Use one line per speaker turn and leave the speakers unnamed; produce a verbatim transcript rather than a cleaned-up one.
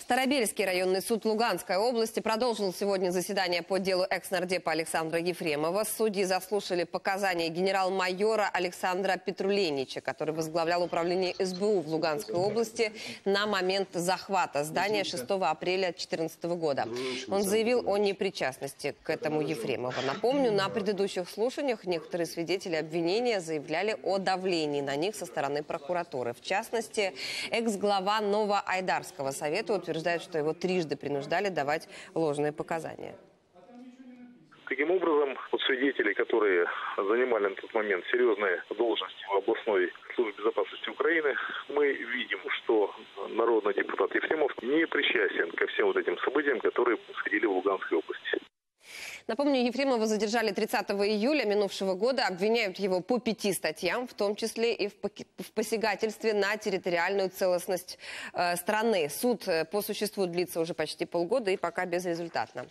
Старобельский районный суд Луганской области продолжил сегодня заседание по делу экс-нардепа Александра Ефремова. Судьи заслушали показания генерал-майора Александра Петруленича, который возглавлял управление эс бэ у в Луганской области на момент захвата здания шестого апреля две тысячи четырнадцатого года. Он заявил о непричастности к этому Ефремова. Напомню, на предыдущих слушаниях некоторые свидетели обвинения заявляли о давлении на них со стороны прокуратуры. В частности, экс-глава Новоайдарского совета утверждает, что его трижды принуждали давать ложные показания.
Таким образом, вот свидетели, которые занимали на тот момент серьезные должности в областной службе безопасности Украины, мы видим, что народный депутат Ефремов не причастен ко всем вот этим событиям, которые происходили в Луганской области.
Напомню, Ефремова задержали тридцатого июля минувшего года. Обвиняют его по пяти статьям, в том числе и в посягательстве на территориальную целостность э, страны. Суд по существу длится уже почти полгода и пока безрезультатно.